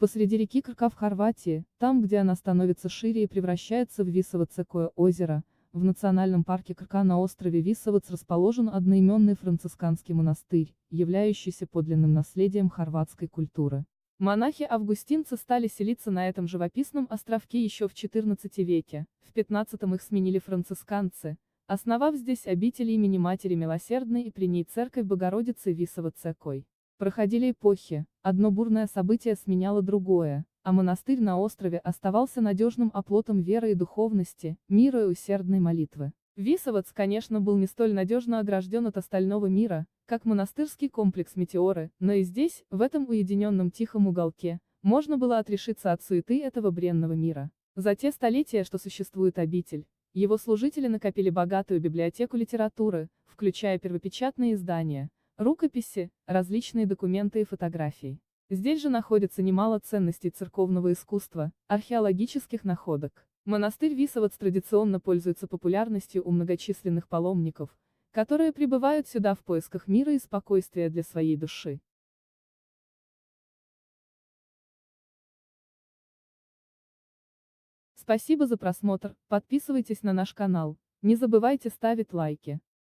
Посреди реки Крка в Хорватии, там, где она становится шире и превращается в Висовецкое озеро, в национальном парке Крка на острове Висовец расположен одноименный францисканский монастырь, являющийся подлинным наследием хорватской культуры. Монахи-августинцы стали селиться на этом живописном островке еще в XIV веке, в XV их сменили францисканцы, основав здесь обитель имени Матери Милосердной и при ней церковь Богородицы Висовецкой. Проходили эпохи, одно бурное событие сменяло другое, а монастырь на острове оставался надежным оплотом веры и духовности, мира и усердной молитвы. Висовец, конечно, был не столь надежно огражден от остального мира, как монастырский комплекс Метеоры, но и здесь, в этом уединенном тихом уголке, можно было отрешиться от суеты этого бренного мира. За те столетия, что существует обитель, его служители накопили богатую библиотеку литературы, включая первопечатные издания, рукописи, различные документы и фотографии. Здесь же находится немало ценностей церковного искусства, археологических находок. Монастырь Висовец традиционно пользуется популярностью у многочисленных паломников, которые прибывают сюда в поисках мира и спокойствия для своей души. Спасибо за просмотр, подписывайтесь на наш канал, не забывайте ставить лайки.